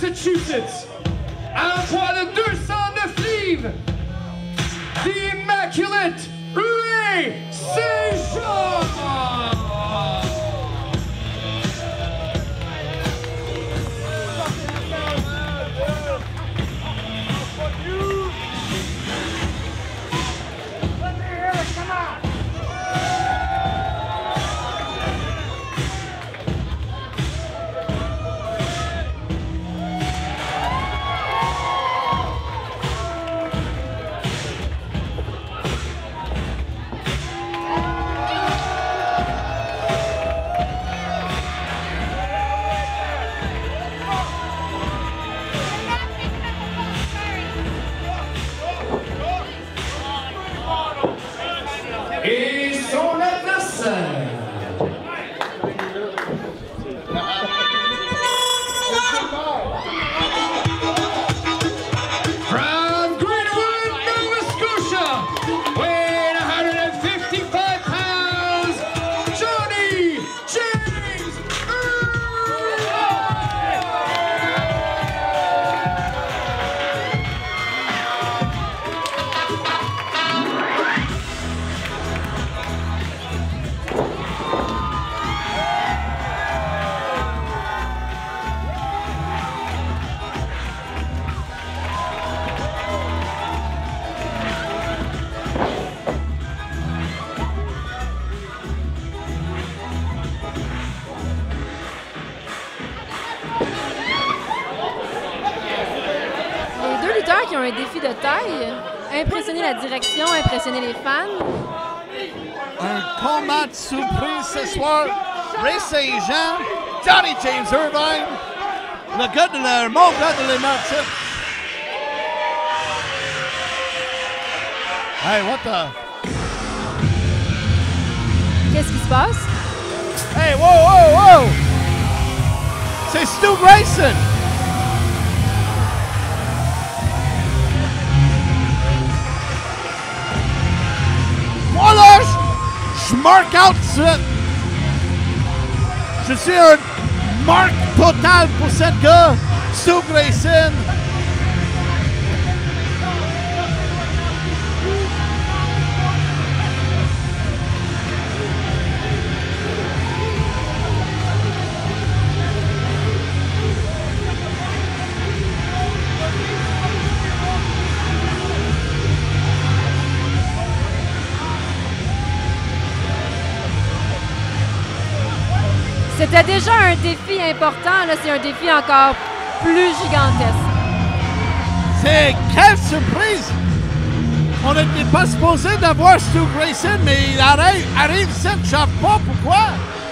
Massachusetts, un poids de 209 livres, The Immaculate Ray Saint-Jean. Et son adversaire. From Greenwood, Nova Scotia, weighing 155 pounds, Johnny James Qui ont un défi de taille, impressionner la direction, impressionner les fans. Un combat de surprise ce soir. Ray Saint-Jean, Johnny James Irvine, le gars de la mon gars de l'émotif. Hey, what the? Qu'est-ce qui se passe? Hey, whoa, whoa, whoa! C'est Stu Grayson! Moi là, je marque out tout de suite. Je suis un marque total pour cette gars, Stu Grayson. C'était déjà un défi important, là c'est un défi encore plus gigantesque. C'est quelle surprise! On n'était pas supposé d'avoir Stu Grayson, mais il arrive ici, je ne sais pas pourquoi.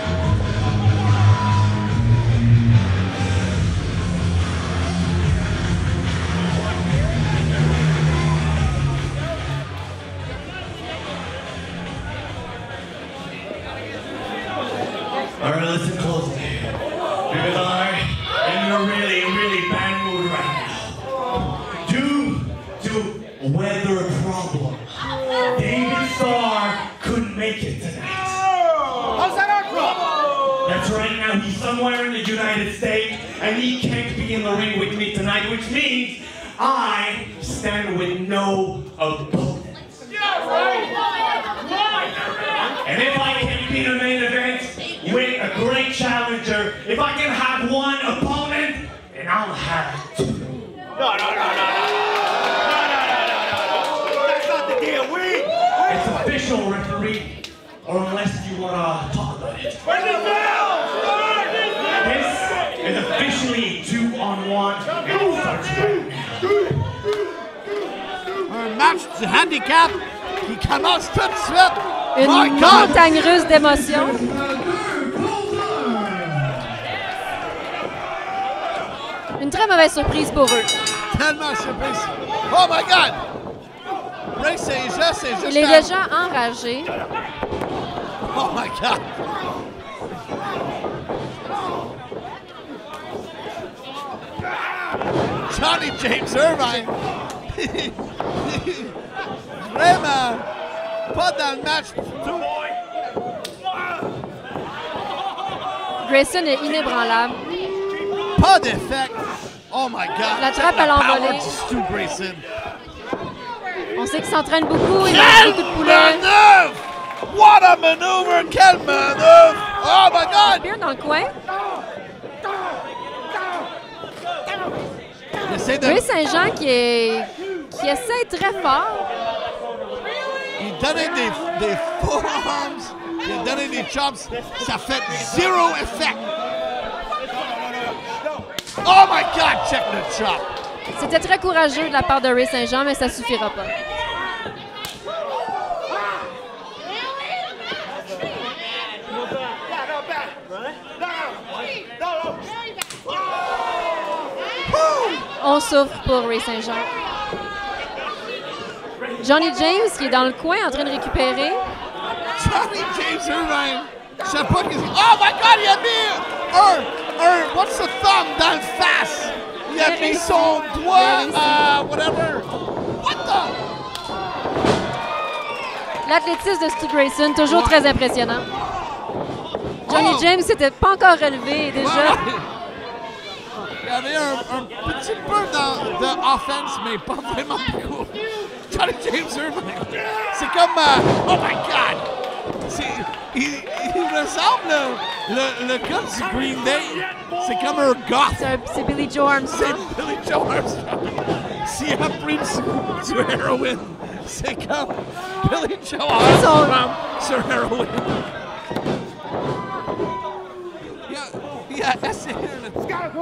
All right, listen closely, because I'm in a really, really bad mood right now. Due to weather problem, David Starr couldn't make it tonight. How's that our problem? That's right, now he's somewhere in the United States, and he can't be in the ring with me tonight, which means I stand with no opponents. Yeah, right. And if I can be the main event with a great challenger, if I can have one opponent, then I'll have two. No. That's not the deal. It's official, referee, or unless you want to talk about it. Where's the bell? This is officially 2-on-1, and it starts right now. Un match du handicap qui commence tout de suite. Une montagne russe d'émotions. Une très mauvaise surprise pour eux. Tellement surprise. Oh my God! Ray Saint-Jean, c'est juste... Il est déjà enragé. Oh my God! Johnny James Irvine! Vraiment pas dans le match du tout. Grayson est inébranlable. Pas d'effet. Oh my God! La trappe Check à the power l'envolée. de Stu Grayson. On sait qu'il s'entraîne beaucoup, il mange Quelle beaucoup de poulet. manœuvre! What a maneuver! Quelle manœuvre! Oh my God! Spear dans le coin. Il essaie de... Ray Saint-Jean qui essaie très fort. Il donnait des forearms, il donnait des chops, ça fait zéro effet. Oh my God, check the chop. C'était très courageux de la part de Ray Saint-Jean, mais ça suffira pas. On souffre pour Ray Saint-Jean. Johnny James qui est dans le coin en train de récupérer. Johnny James Irvine, je sais pas qu'est-ce qu'il... Oh my God, il a mis what's the thumb dans le face. Il a mis son doigt, whatever. What the... L'athlétisme de Stu Grayson, toujours très impressionnant. Johnny James s'était pas encore relevé déjà. Ouais. Il y avait un petit peu d'offense, mais pas vraiment beaucoup. Johnny James Irvine, c'est comme... oh my God! Il ressemble le gars du Green Day. C'est comme un goth. C'est Billy Joe Armstrong. C'est Billy Joe Armstrong. S'il a pris du heroin, c'est comme Billy Joe Armstrong sur heroin. Il a essayé le...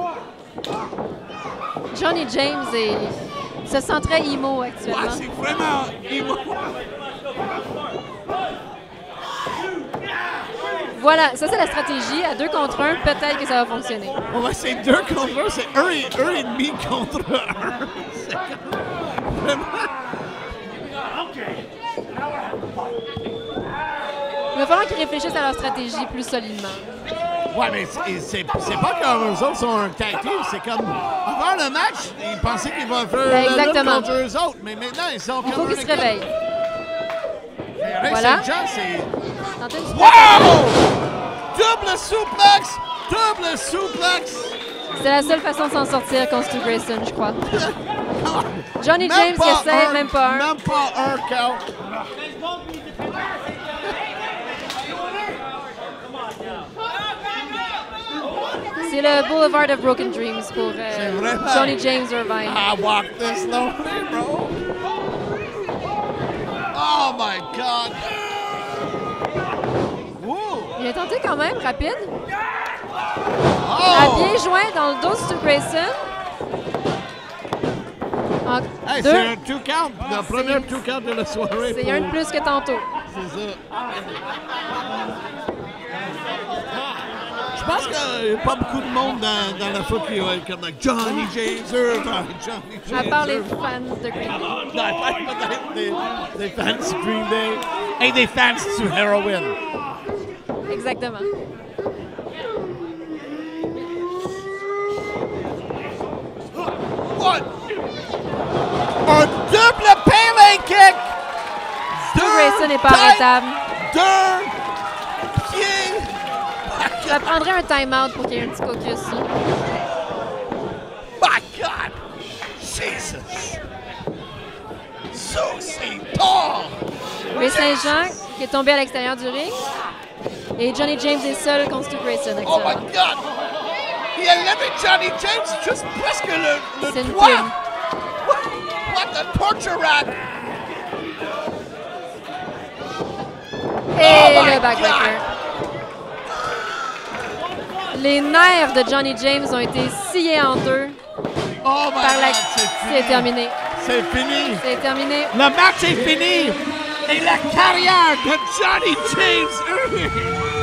Johnny James se sent très emo Ouais, actuellement. c'est vraiment emo. Voilà, ça c'est la stratégie. À 2 contre 1, peut-être que ça va fonctionner. On va essayer 2 contre 1, c'est 1,5 contre 1. C'est vraiment... Il va falloir qu'ils réfléchissent à leur stratégie plus solidement. Ouais, mais c'est pas comme eux autres sont un tag team, c'est comme avant le match, ils pensaient qu'ils vont faire la lutte exactement. contre eux autres, mais maintenant ils sont Il faut comme qu'ils se réveillent. Ray Voilà. Saint-Jean, c'est... Tentez une Wow! Double suplex! Double suplex! C'est la seule façon de s'en sortir contre Stu Grayson, je crois. Johnny James qui essaie, même pas un. Même pas un count. C'est le Boulevard of Broken Dreams pour vraiment- Johnny James Irvine. I walk this lonely road. Oh my God! Woo! Il a tenté quand même, rapide. Oh! A bien joint dans le dos de Stu Grayson. En Hey, deux. c'est un 2 count, le premier 2 count de la soirée. C'est un de plus que tantôt. C'est ça. Je pense qu'il n'y a pas beaucoup de monde dans la foot qui va être comme Johnny James Irvine, Johnny James À part les Irvine. fans de Green Day. Non, peut-être des fans du Green Day et des fans du Heroin. Exactement. What? Un double pele kick! Stu Grayson n'est pas arrêtable. 2 pieds! Ça prendrait un time-out pour qu'il y ait un petit caucus. My God! Jesus! So c'est tard! Ray Saint-Jean qui est tombé à l'extérieur du ring. Et Johnny James est seul contre Stu Grayson Oh my actuellement. God! Il a levé Johnny James juste presque le C'est une doigt! plume. What the torture rack! Et Oh my le backbreaker. Les nerfs de Johnny James ont été sciés en deux Oh my par la... God, C'est terminé. C'est fini! C'est terminé. Le match est fini! Et la carrière de Johnny James Irvine